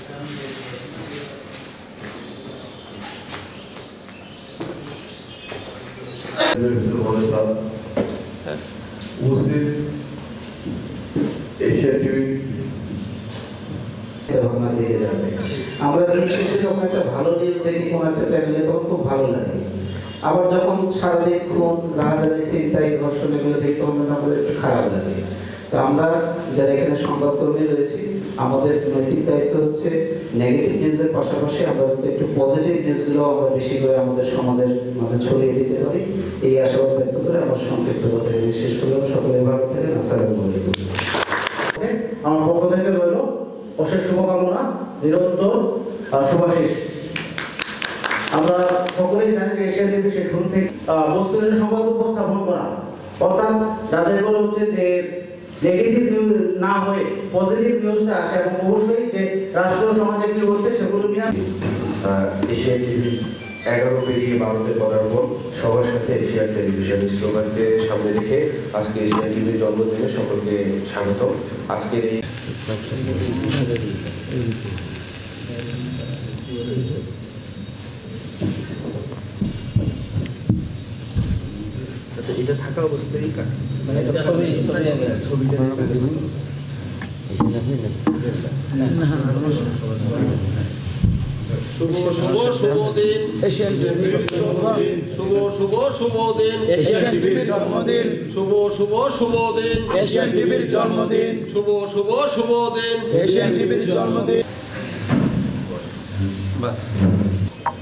আমরা দিন শেষে যখন একটা ভালো নিউজ দেখি কোন একটা চ্যানেলে তখন খুব ভালো লাগে, আবার যখন সারাদিন খুন রাহাজানি চিন্তায় ধর্ষণ এগুলো দেখতে আমাদের একটু খারাপ লাগে। তো আমরা যারা এখানে সংবাদকর্মী রয়েছি আমাদের নৈতিক দায়িত্ব হচ্ছে নেগেটিভ নিউজের পাশাপাশি আমরা যদি একটু পজিটিভ নিউজগুলো আমরা বেশি করে আমাদের সমাজের মাঝে ছড়িয়ে দিতে পারি, এই আশাবাদ ব্যক্ত করে আমার সংক্ষিপ্ত কথা শেষ করলাম। সকলে ভালো থাকেন। আসসালামু আলাইকুম। আমার পক্ষ থেকে রইল অশেষ শুভকামনা, নিরন্তর শুভাশিস। আমরা সকলেই জানি যে এশিয়ান টিভি সে শুরু থেকে বস্তুনিষ্ঠ সংবাদ উপস্থাপন করা, অর্থাৎ যাদের করে হচ্ছে যে নেগেটিভ নিউজ না হয়ে পজিটিভ নিউজটা আসে এবং অবশ্যই যে রাষ্ট্র সমাজে কি হচ্ছে সেগুলো নিয়ে এশিয়ান টিভি 11 পেরিয়ে 12-তে পদার্পণ, সবার সাথে এশিয়ান টেলিভিশন স্লোগানকে সামনে রেখে আজকে এশিয়ান টিভির জন্মদিনে সকলকে স্বাগত। আজকের এই এটা থাকা অবস্থায় শুভ শুভ দিন এশিয়ান টিভির জন্মদিন, শুভ শুভ দিন এশিয়ান টিভির জন্মদিন, শুভ শুভ দিন এশিয়ান টিভির জন্মদিন, শুভ শুভ দিন এশিয়ান টিভির জন্মদিন। বাস।